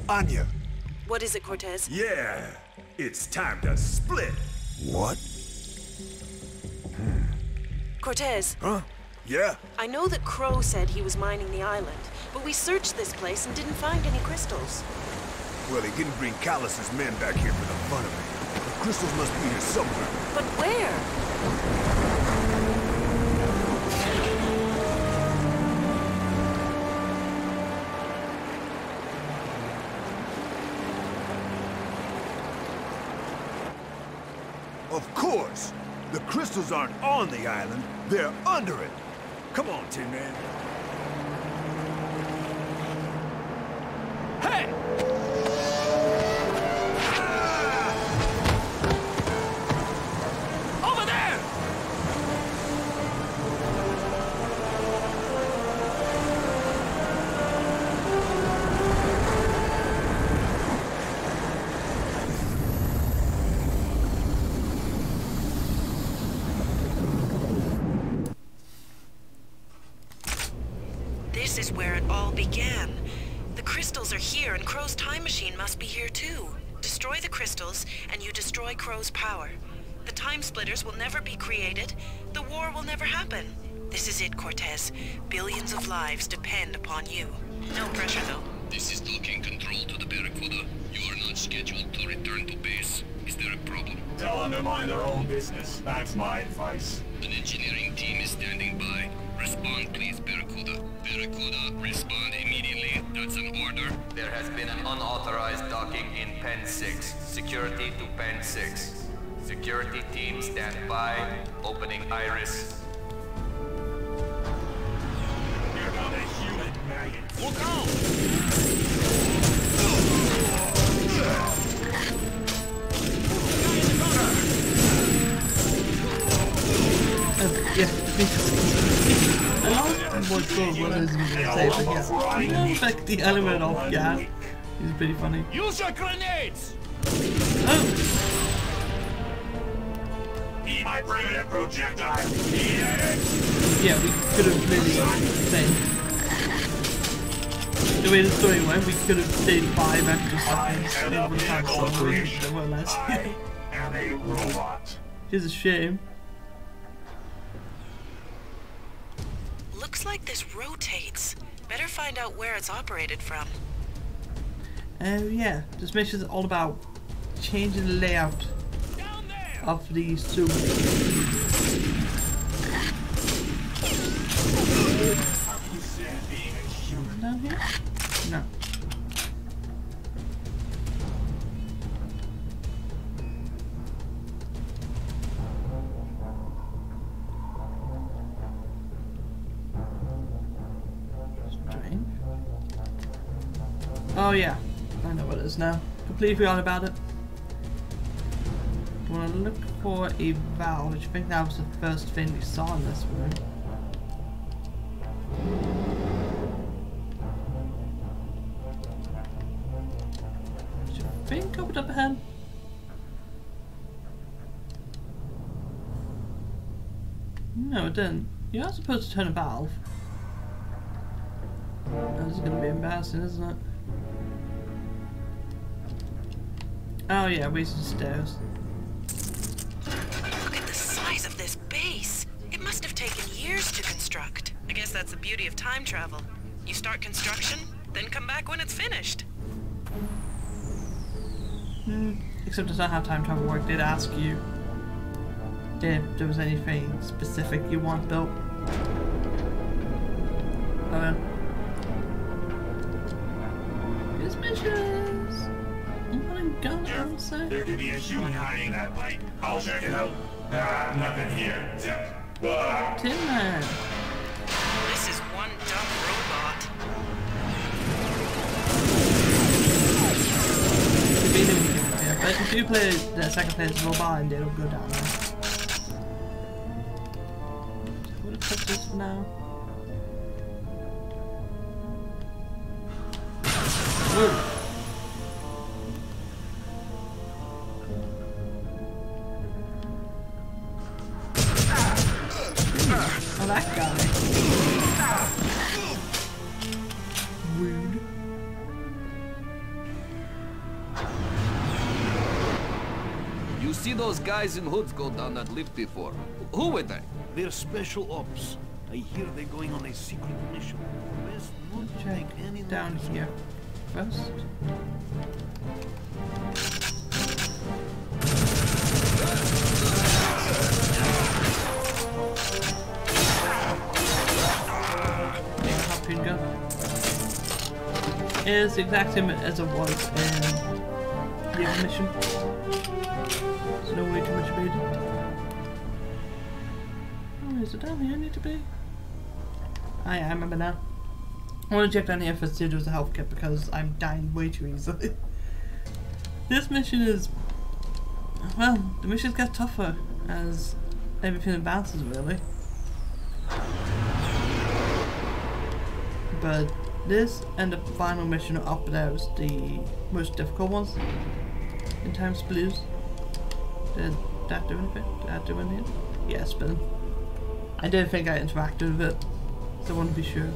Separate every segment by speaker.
Speaker 1: Anya.
Speaker 2: What is it, Cortez?
Speaker 3: Yeah, it's time to split.
Speaker 1: What?
Speaker 2: Cortez.
Speaker 1: Huh? Yeah?
Speaker 2: I know that Crow said he was mining the island, but we searched this place and didn't find any crystals.
Speaker 1: Well, he didn't bring Callus's men back here for the fun of it. The crystals must be here somewhere.
Speaker 2: But where?
Speaker 1: Of course! The crystals aren't on the island, they're under it. Come on, Tin Man.
Speaker 3: Hey! Over there!
Speaker 2: This is where it all began. The crystals are here, and Crow's time machine must be here too. Destroy the crystals, and you destroy Crow's power. The Timesplitters will never be created. The war will never happen. This is it, Cortez. Billions of lives depend upon you. No pressure, though.
Speaker 4: This is docking control to the Barracuda. You are not scheduled to return to base. Is there a problem?
Speaker 5: Tell them to mind their own business. That's my advice.
Speaker 4: An engineering team is standing by. Respond, please, Barracuda. Barracuda, respond immediately. That's an order.
Speaker 6: There has been an unauthorized docking in Pen 6. Security to Pen 6. Security team stand by. Opening iris.
Speaker 5: You're not a human maggot.
Speaker 3: Look out!
Speaker 7: Yeah, I lost what I was going to say, but yeah. Like the element of gas is pretty funny.
Speaker 3: Use your grenades!
Speaker 7: Oh!
Speaker 5: Eat my primitive projectile. Eat it!
Speaker 7: Yeah, we could have really stayed. The way the story went, we could have stayed 5 extra seconds and it would have some reason there were less.
Speaker 5: I am a robot.
Speaker 7: It's a shame.
Speaker 2: Looks like this rotates. Better find out where it's operated from.
Speaker 7: Yeah, this mission is all about changing the layout of the suit. Down here? No. Strange. Oh yeah, I know what it is now. Completely forgot about it. I want to look for a valve, which I think that was the first thing we saw in this room. Which I think opened up ahead. No, it didn't. You're not supposed to turn a valve. This is going to be embarrassing, isn't it? Oh yeah, wasted stairs.
Speaker 2: Look at the size of this base. It must have taken years to construct. I guess that's the beauty of time travel. You start construction, then come back when it's finished.
Speaker 7: Except it's not how time travel worked. They'd ask you if there was anything specific you want built. These missions! I'm gonna go now, so.
Speaker 5: There could be a human hiding that light. I'll check it out. Nothing here. Zip.
Speaker 7: Tin Man!
Speaker 2: This is one dumb robot.
Speaker 7: Yeah, but if you play the second player as robot, and it'll go down there. I'm gonna put this for now. Whoa. Oh, that guy. Rude.
Speaker 6: see those guys in hoods go down that lift before? Who were they?
Speaker 1: They're special ops. I hear they're going on a secret mission. Best not to
Speaker 7: Check
Speaker 1: take any
Speaker 7: down
Speaker 1: notice.
Speaker 7: here first. Harpoon gun. It is the exact same as it was in the other mission. There's no way too much about it. Oh, is it down here I need to be? I remember now. I want to check down here if it's there's a health kit because I'm dying way too easily. This mission is... well, the missions get tougher as everything advances really. But this and the final mission up there is the most difficult ones in Timesplitters. Did that do anything? Did that do anything? Yes, but I didn't think I interacted with it, so I want to be sure.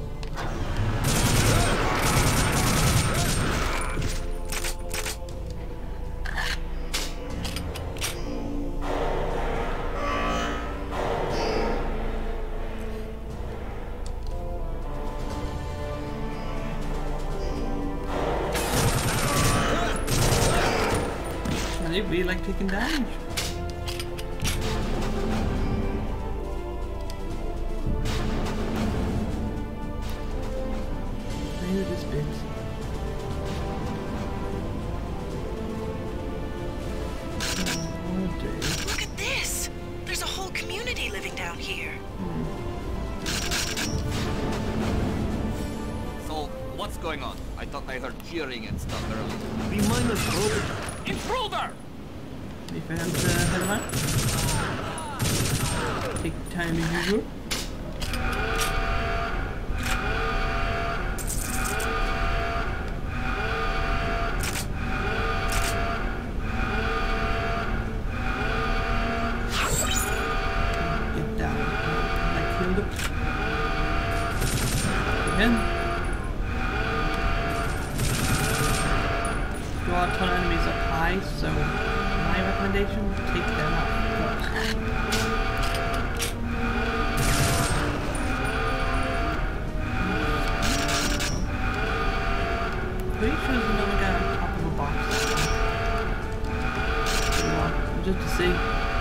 Speaker 7: They really like taking damage. Maybe this bit.
Speaker 2: Look at this! There's a whole community living down here.
Speaker 6: So, what's going on? I thought I heard cheering and stuff earlier.
Speaker 1: Be mindless, Robert.
Speaker 6: Intruder!
Speaker 7: Wait for him to head around. Take time as usual. Get down. I killed it. Again. There are a ton of enemies up high, so my recommendation, take them out first. Pretty sure there's another guy on top of a box. Just to see.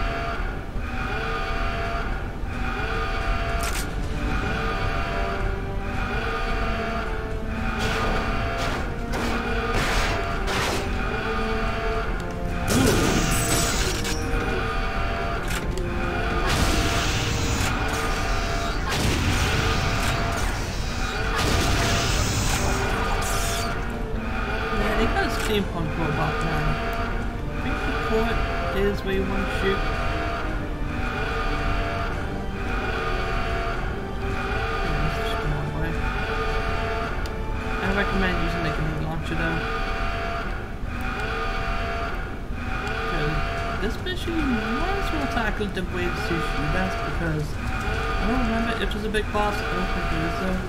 Speaker 7: Steampunk robot now. I think the court is where you want to shoot. Yeah, this is just going one way. I recommend using the grenade launcher though. Because this mission you might as well tackle the waves to shoot us because I don't remember if there's a big boss. I don't think there is though.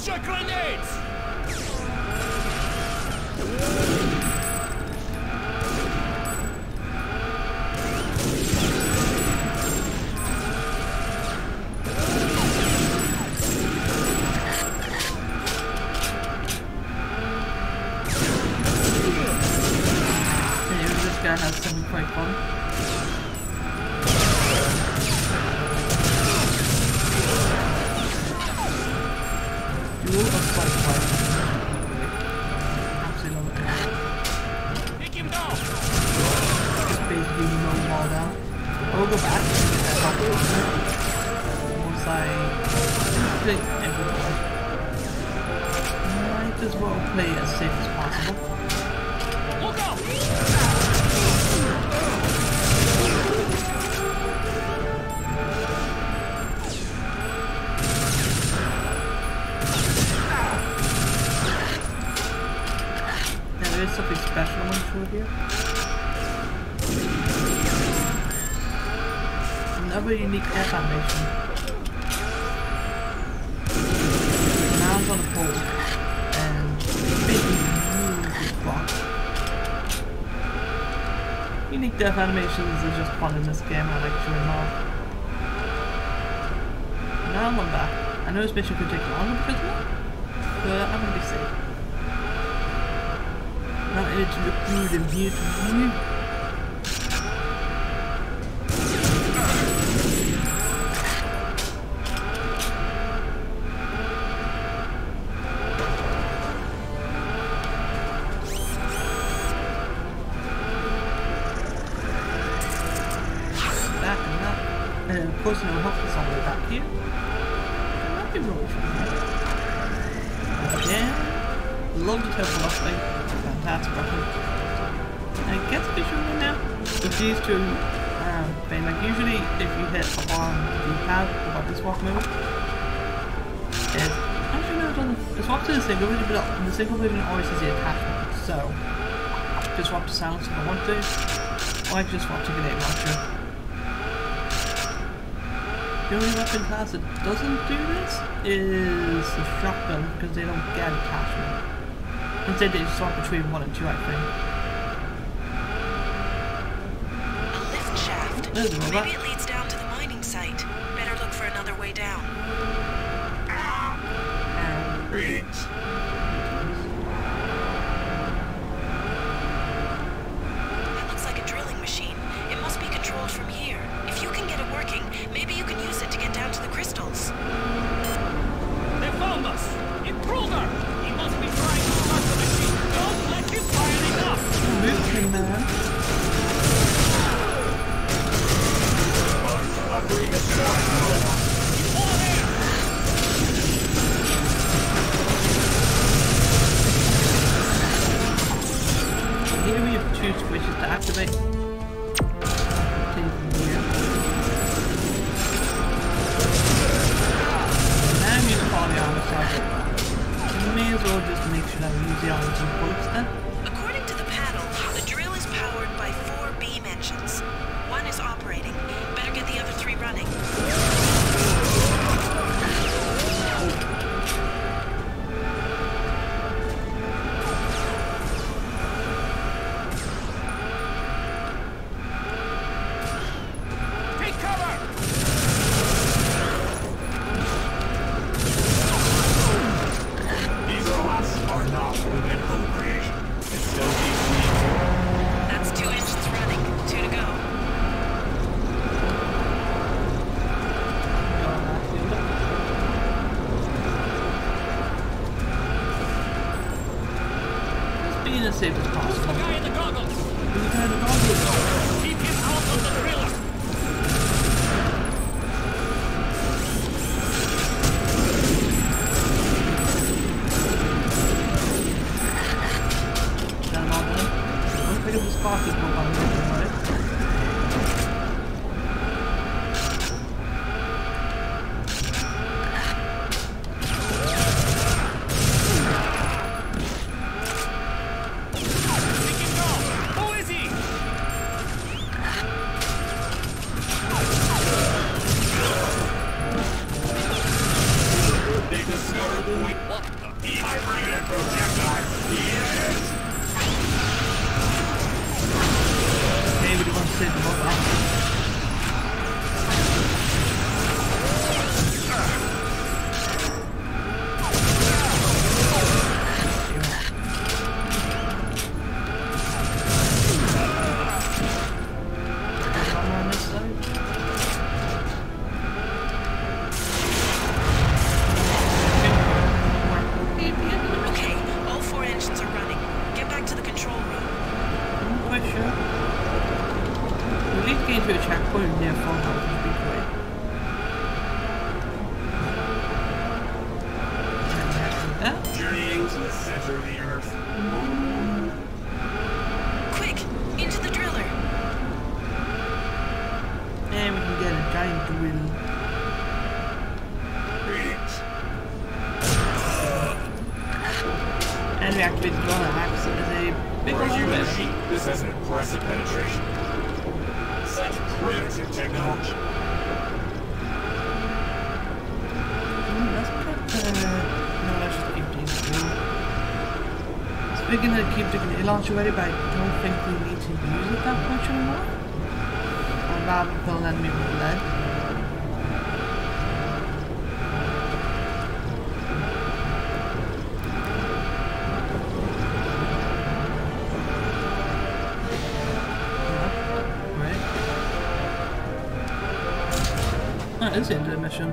Speaker 3: Launch your grenades!
Speaker 7: This guy has something quite fun. Duel of Spike Fire. Absolutely love it.
Speaker 3: Take him down!
Speaker 7: Just basically mow them all down. I will go back and get that help once I complete everything. Might as well play as safe as possible.
Speaker 3: Look out!
Speaker 7: There is something special I'm sure here. Another unique death animation. Man's on a pole and basically moves his block. Unique death animations are just fun in this game. I like showing them off. Now I'm back. I know this mission could take longer because of that, but I'm gonna be safe. Not into the food and beauty. That and that. And of course, no hook is all the way back here. That be rubbish from here. Again, love the temple upgrade. Fantastic weapon. I guess visually now, with these two things, like usually if you hit on the pad about the swap mode, actually no, it doesn't. The swap to the single vision, but the single vision always has the attachment, so just swap to silence if I want to, or I can just swap to grenade launcher. The only weapon class that doesn't do this is the shotgun, because they don't get attachment. Instead they swap between 1 and 2, I think.
Speaker 2: A lift shaft.
Speaker 7: There's a robot.
Speaker 2: Maybe it leads down to the mining site. Better look for another way down.
Speaker 5: Greetings.
Speaker 2: That looks like a drilling machine. It must be controlled from here. If you can get it working, maybe you can use it to get down to the crystals.
Speaker 3: They found us! Intruder! He must be trying to start the machine. Don't let him fire it up!
Speaker 7: Moving, man.
Speaker 3: All air!
Speaker 7: Here we have 2 switches to activate. Take from here. Now I'm using all the armor target. I may as well just make sure that we use the armor to bullets then.
Speaker 2: According to the panel, the drill is powered by 4 beam engines. 1 is operating. Better get the other 3 running.
Speaker 3: Take cover!
Speaker 5: These robots are not within home creation. It still keeps me.
Speaker 2: That's 2 engines running. 2 to go.
Speaker 7: Just being as safe as
Speaker 3: The
Speaker 7: possible.
Speaker 3: guy in the goggles!
Speaker 7: Who's the guy in the goggles?
Speaker 3: Keep him out of the driller!
Speaker 7: Got him all done. Let's pick up the spark as well by the way, right? we need to get into a checkpoint near full health would be great.
Speaker 5: Journeying to the center of the earth.
Speaker 2: Quick, into the driller.
Speaker 7: And we can get a giant drill.
Speaker 5: Greetings.
Speaker 7: And we activate the driller axe as a big
Speaker 5: For a human
Speaker 7: old
Speaker 5: sheep, this has an impressive penetration. Such primitive technology.
Speaker 7: No, let's just keep these two. Speaking of keep taking the launch already, but I don't think we need to use it that much anymore. I'd rather kill an enemy with lead. That is the end of the mission.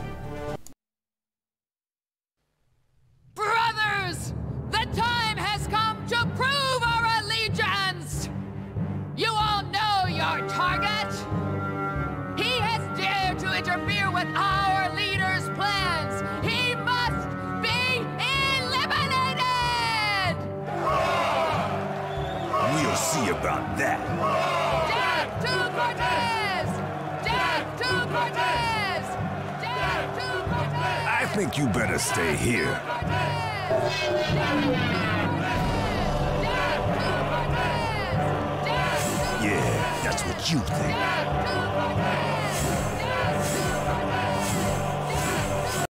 Speaker 8: Brothers! The time has come to prove our allegiance! You all know your target! He has dared to interfere with our leader's plans! He must be eliminated!
Speaker 1: We'll see about that.
Speaker 8: Death to Cortez! Death to Cortez! Death to Cortez!
Speaker 1: I think you better stay here. Yeah, that's what you think.